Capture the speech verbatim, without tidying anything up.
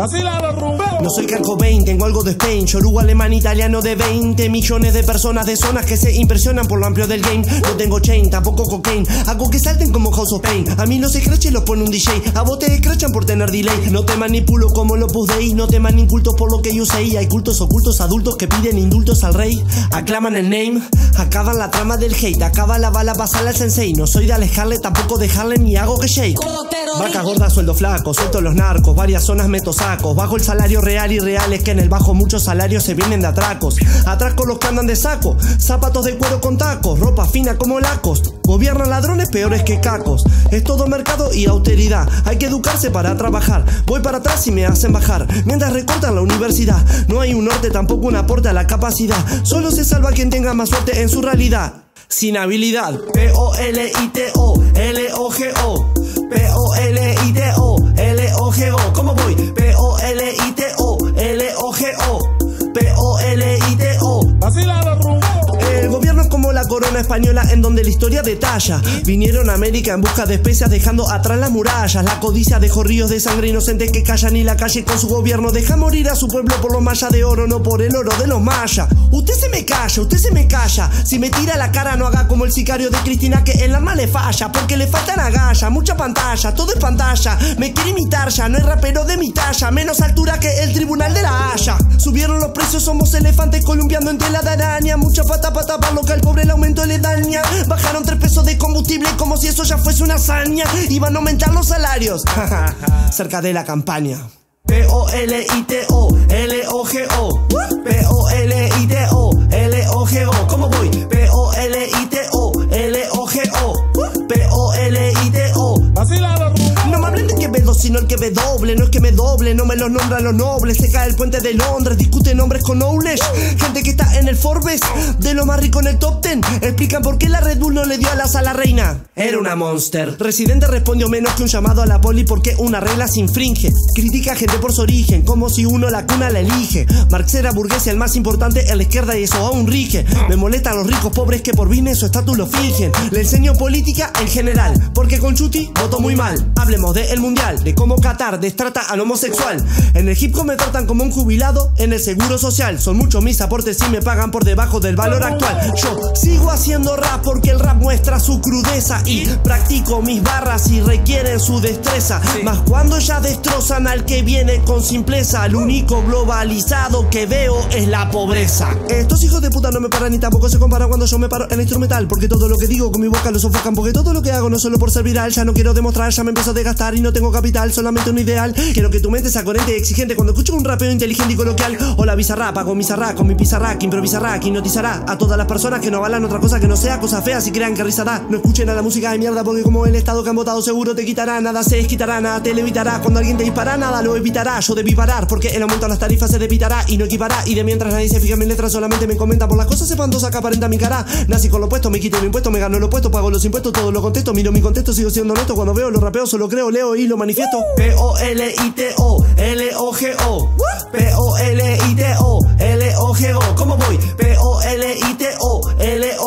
Así la rumbeo. No soy Kurt Cobain, tengo algo de Spain. Yoruba, alemán, italiano de veinte millones de personas de zonas que se impresionan por lo amplio del game. No tengo chain, tampoco cocaine. Hago que salten como House of Pain. A mí los scratches los pone un D J. A vos te scratchan por tener delay. No te manipulo como lo Opus Dei. No te maninculto por lo que yo sé. Hay cultos ocultos adultos que piden indultos al rey. Aclaman el name, acaban la trama del hate. Acaba la bala, pasala al sensei. No soy de alejarle, tampoco dejarle ni hago que shake. Vaca gorda, sueldo flaco, suelto los narcos. Varias zonas meto sacos. Bajo el salario real y real es que en el bajo muchos salarios se vienen de atracos. Atraco los que andan de saco. Zapatos de cuero con tacos. Ropa fina como lacos. Gobiernan ladrones peores que cacos. Es todo mercado y austeridad. Hay que educarse para trabajar. Voy para atrás y me hacen bajar. Mientras recortan la universidad. No hay un norte, tampoco un aporte a la capacidad. Solo se salva quien tenga más suerte en su realidad. Sin habilidad. P O L I T O L O G O. P O L I T O L O G O. ¿Cómo voy? P O L I T O L O G O. P O L I T O. Así la rumbeo. El gobierno es como la corona española en donde la historia detalla. Vinieron a América en busca de especias dejando atrás las murallas. La codicia dejó ríos de sangre inocentes que callan y la calle con su gobierno deja morir a su pueblo por los mayas de oro, no por el oro de los mayas. Usted se me calla, usted se me calla. Si me tira la cara no haga como el sicario de Cristina que el arma le falla. Porque le faltan agallas, mucha pantalla, todo es pantalla. Me quiere imitar ya, no hay rapero de mi talla. Menos altura que el tribunal de la Haya. Subieron los precios, somos elefantes columpiando entre la araña. Mucha pata para tapar lo que al pobre el aumento le daña. Bajaron tres pesos de combustible como si eso ya fuese una hazaña. Iban a aumentar los salarios cerca de la campaña. P O L I T O L O G O. P O L I T O L O G O. ¿Cómo voy? P O L I T O L O G O. P O L I T O. Así la rumbeo. No me hablen de Quevedo, sino el que ve doble. No es que me doble, no me los nombran los nobles. Se cae el puente de Londres, discute nombres con knowledge. Gente que está en el Forbes, de lo más rico en el top ten. Explican por qué la Red Bull no le dio alas a la reina. Era una monster. Residente respondió menos que un llamado a la poli porque una regla se infringe. Critica a gente por su origen, como si uno la cuna la elige. Marx era burguesa, el más importante en la izquierda y eso aún rige. Me molesta a los ricos pobres que por business su estatus lo fingen. Le enseño política en general, porque con Chuti voto muy mal. Hablemos del mundial, de cómo Qatar destrata al homosexual. En el hip hop me tratan como un jubilado en el seguro social. Son muchos mis aportes y me pagan por debajo del valor actual. Yo sigo haciendo rap porque el rap muestra su crudeza y practico mis barras y requieren su destreza. Más cuando ya destrozan al que viene con simpleza. Lo único globalizado que veo es la pobreza. Estos hijos de puta no me paran ni tampoco se comparan cuando yo me paro en el instrumental. Porque todo lo que digo con mi boca lo sofocan. Porque todo lo que hago no solo por ser viral. Ya no quiero demostrar, ya me empiezo a desgastar y no tengo capital, solamente un ideal. Quiero que tu mente sea coherente y exigente cuando escucho un rapeo inteligente y coloquial. Hola Bizarrap, hago mi zarrap con mi pizarra que improvisará, que hipnotizará a todas las personas que no avalan otra cosa que no sea cosa fea si crean que risa da. No escuchen a la música de mierda porque como el estado que han votado seguro te quitará. Nada se desquitará, nada te levitará. Cuando alguien te dispara, nada lo evitará. Yo debí parar porque el aumento a las tarifas se debitará y no equipará. Y de mientras nadie se fija en mis letras, solamente me comenta por las cosas espantosas que aparenta mi cara. Nací con lo puesto, me quito el impuesto, me gano lo puesto, pago los impuestos, todo lo contesto, miro mi contexto, sigo siendo honesto. Cuando veo los rapeos solo creo, leo y lo manifiesto. P O L I T O L O G O. P O L I T O L O G O. ¿Cómo voy? P O L I T O L O